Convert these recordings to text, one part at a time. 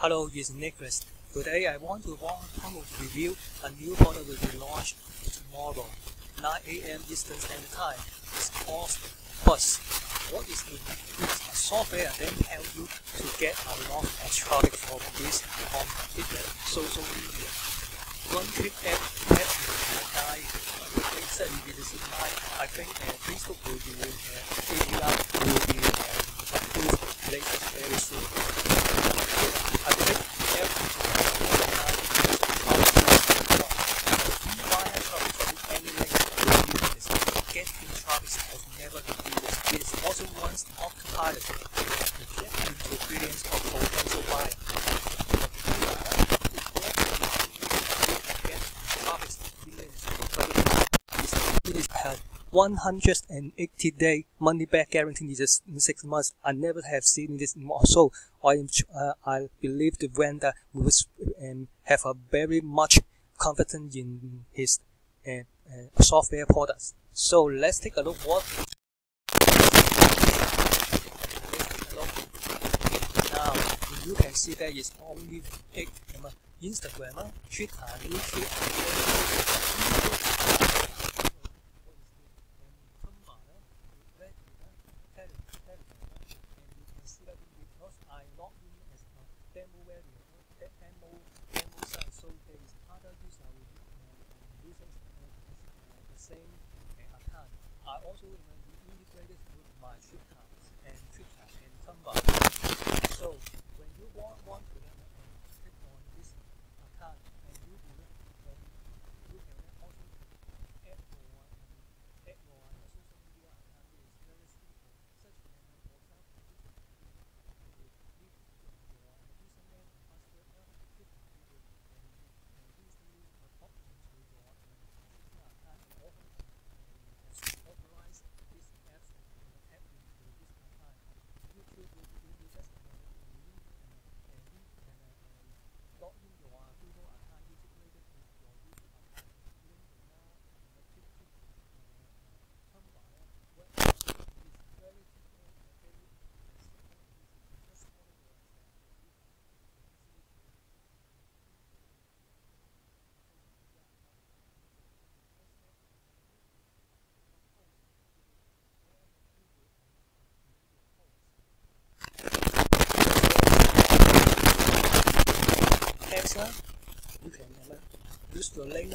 Hello, it's Nicholas. Today I want to review a new product will be launched tomorrow, 9 a.m. Eastern Standard Time. It's called Buzz. What is it? It's a software that help you to get a lot of traffic from this on social media. One click app I think Facebook will be API will be approved later very soon. I think getting traffic has never been used. It is also once Autopilot to get into billions of potential buyers. It is had 180-day money-back guarantee in 6 months. I never have seen this more. So I believe the vendor will have a very much confidence in his software products. So let's take a look what. Now you can see there is only Instagram, Twitter, YouTube. I also integrated with my Twitter and Tumblr. So when you want to click on this account, and you can also add your social media account. It is very simple. Such as, for example, you can leave your username and password, click on it, and instantly pop into your Twitter account and authorize these apps and tap into this account. YouTube will just log in your Google account integrated with your YouTube account, link the now Tumblr website. It is very simple and very simple. Just follow the you can use your link.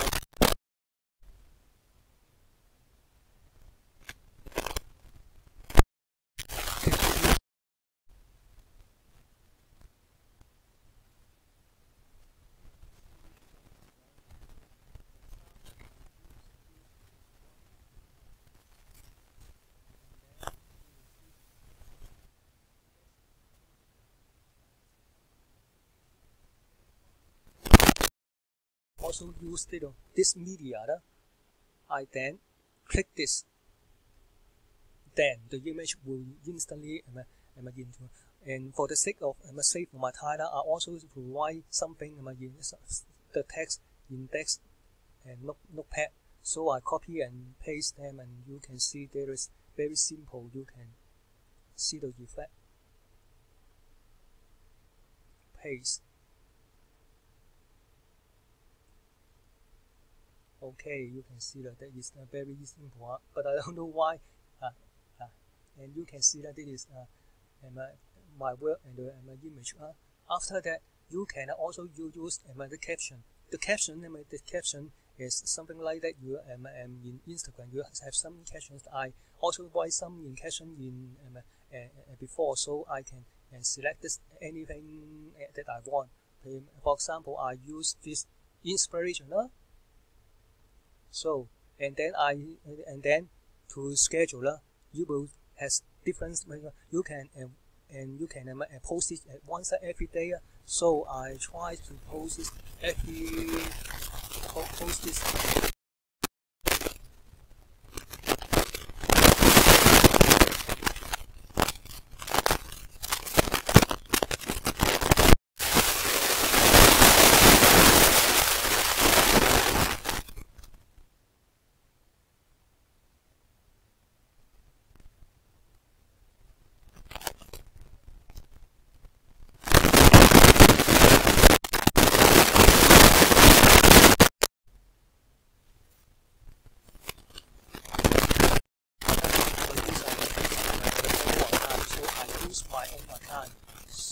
Also use this media. I then click this. Then the image will instantly into. And for the sake of save my title, I also provide something in the text index and notepad. So I copy and paste them, and you can see there is very simple. You can see the effect. Paste. Okay, you can see that is very simple, but I don't know why. And you can see that it is my work and my image. After that, you can also use the caption. The caption is something like that. You in Instagram, you have some captions. I also write some in caption in before, so I can select this anything that I want. For example, I use this inspiration. So and then to schedule, you will has different. You can post it at once every day. So I try to post this post this.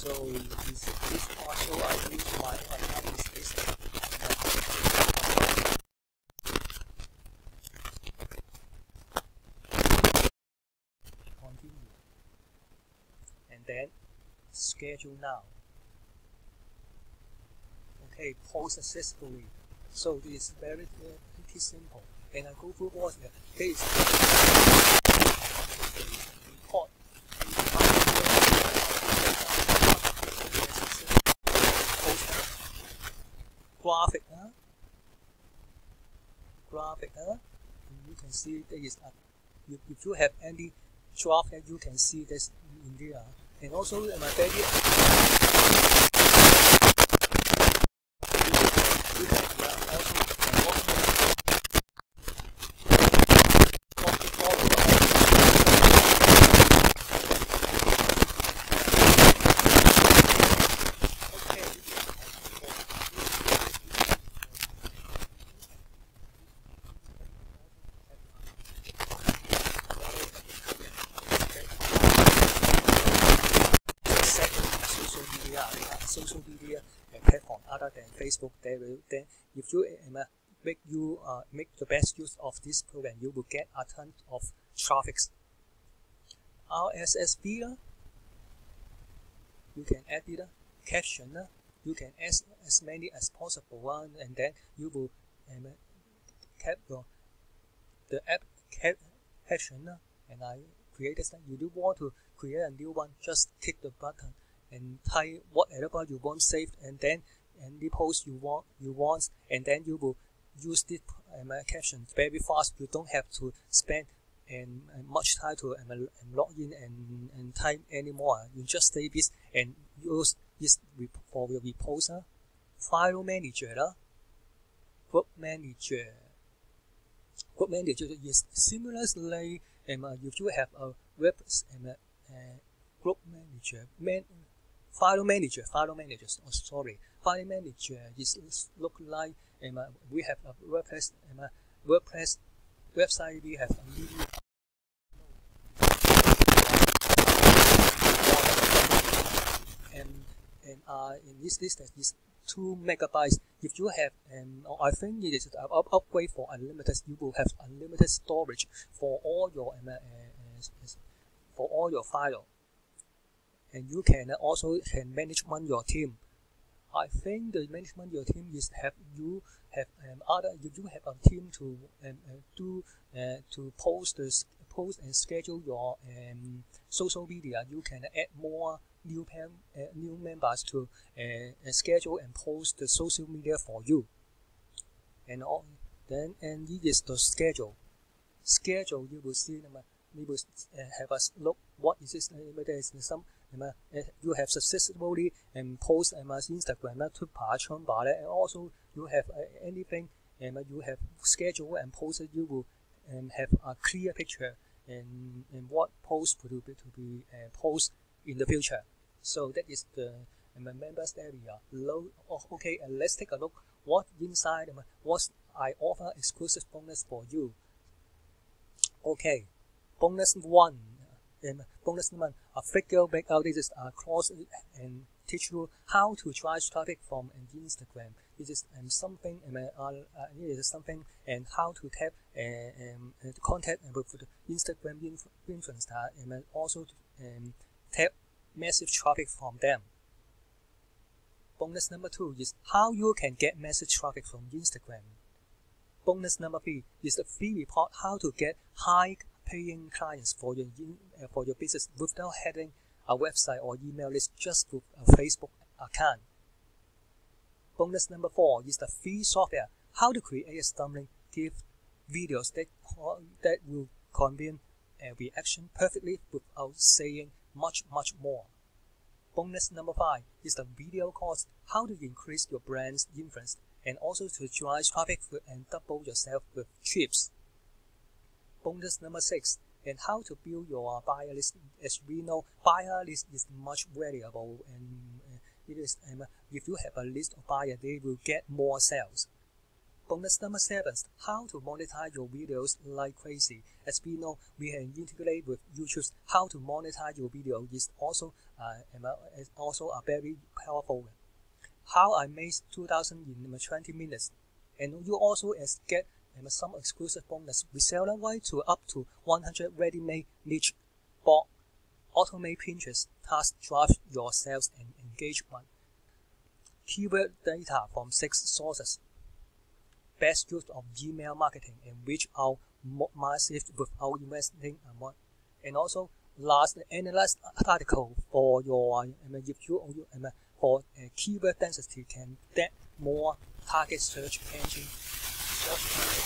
So this also I use my analysis. Continue. And then schedule now. Okay, post successfully. So this is very pretty simple. And I go through what there is report. Graphic, you can see there is if you have any draft that you can see this in there, and also my baby. Social media platform other than Facebook, then if you make the best use of this program, you will get a ton of traffic. RSS feed, you can add it, caption, you can add as many as possible, and then you will the app caption, and I created that. You do want to create a new one, just click the button and type whatever you want saved, and then the post you want, and then you will use this caption very fast. You don't have to spend much time to log in and type anymore. You just save this and use this for your repost. File manager, group manager. Group manager is similarly if you have a web group manager. File manager is look like we have a WordPress website. We have a media and in this list is 2 megabytes. If you have I think it is an upgrade for unlimited. You will have unlimited storage for all your file. And you can also manage your team. I think the management your team is you have a team to post and schedule your social media. You can add more new members to schedule and post the social media for you. And it is the schedule. You will see we will have a look. What is this? There is some. You have successfully post Instagram to and also you have anything you have scheduled and posted. You will have a clear picture and what post to be post in the future. So that is the members area. Okay, and let's take a look what inside what I offer exclusive bonus for you. Okay, bonus 1. Bonus number, a figure breakout. This is a course and teach you how to drive traffic from Instagram. This is something and how to tap contact with the Instagram influencer and also tap massive traffic from them. Bonus number 2 is how you can get massive traffic from Instagram. Bonus number 3 is the free report how to get high paying clients for your business without having a website or email list, just with a Facebook account. Bonus number 4 is the free software how to create a stunning GIF videos that will convey a reaction perfectly without saying much more. Bonus number 5 is the video course how to increase your brand's influence and also to drive traffic and double yourself with trips. Bonus number 6 and how to build your buyer list. As we know, buyer list is much valuable, and it is if you have a list of buyers, they will get more sales. Bonus number 7, how to monetize your videos like crazy. As we know, we can integrate with YouTube. How to monetize your video is also a very powerful. How I made 2,000 in 20 minutes. And you also get some exclusive bonus. Reseller right to up to 100 ready-made niche bot. Automate Pinterest task drive your sales and engagement. Keyword data from 6 sources. Best use of Gmail marketing and reach out massive without investing a lot. And also last analyze article for your if you for keyword density can get more target search engine. What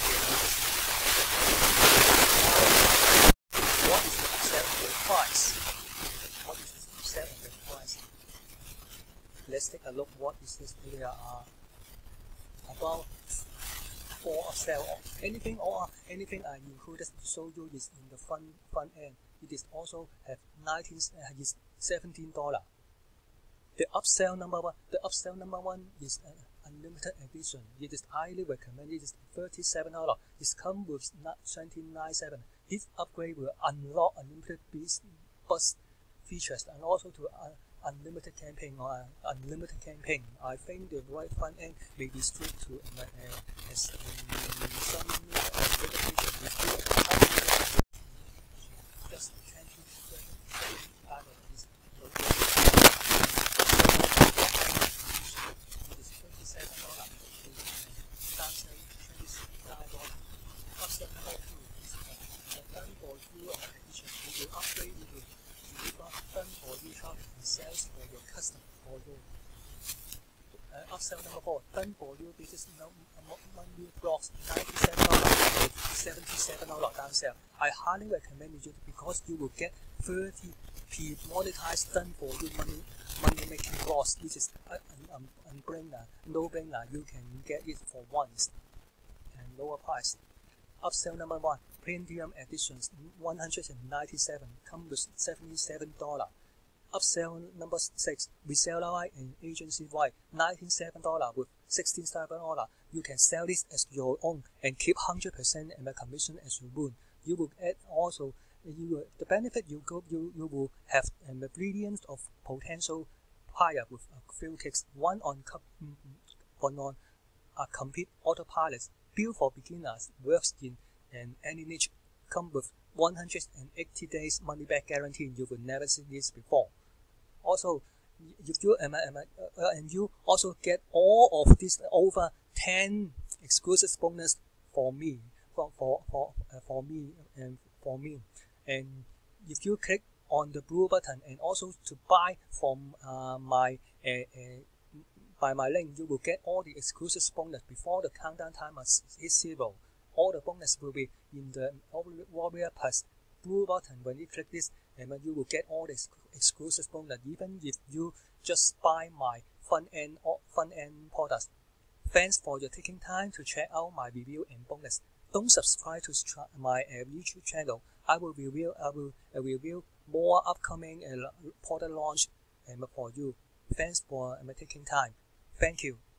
is the selling price? What is the selling price? Let's take a look. What is this area about? For a sale or anything I included to show you is in the front end. It is also have is $17. The upsell number one is unlimited edition. It is highly recommended. It is $37. It comes with $29.7. This upgrade will unlock unlimited buzz features and also to unlimited campaign or unlimited campaign. I think the right front end may be strict to as some just sales for your customer for you. Upsell number 4, done for you. This is monthly blocks $97 $77 downsell. I highly recommend you because you will get 30p monetized done for you money making blocks. This is no brainer. You can get it for once and lower price. Upsell number 1, premium editions $197 comes with $77. Upsell number 6, reseller right and agency right, $97 with $16. You can sell this as your own and keep 100% and the commission as you would. You will add also the benefit you will have a brilliance of potential buyer with a few clicks. One on a complete autopilot built for beginners, works in any niche, come with 180 days money back guarantee. You will never see this before. Also, if you and you also get all of this over 10 exclusive bonus for me, and if you click on the blue button and also to buy from my link, you will get all the exclusive bonus before the countdown timer is 0. All the bonus will be in the Warrior Plus blue button. When you click this, and you will get all the exclusive bonus, even if you just buy my front end products. Thanks for your taking time to check out my review and bonus. Don't subscribe to my YouTube channel. I will review more upcoming product launch for you. Thanks for taking time. Thank you.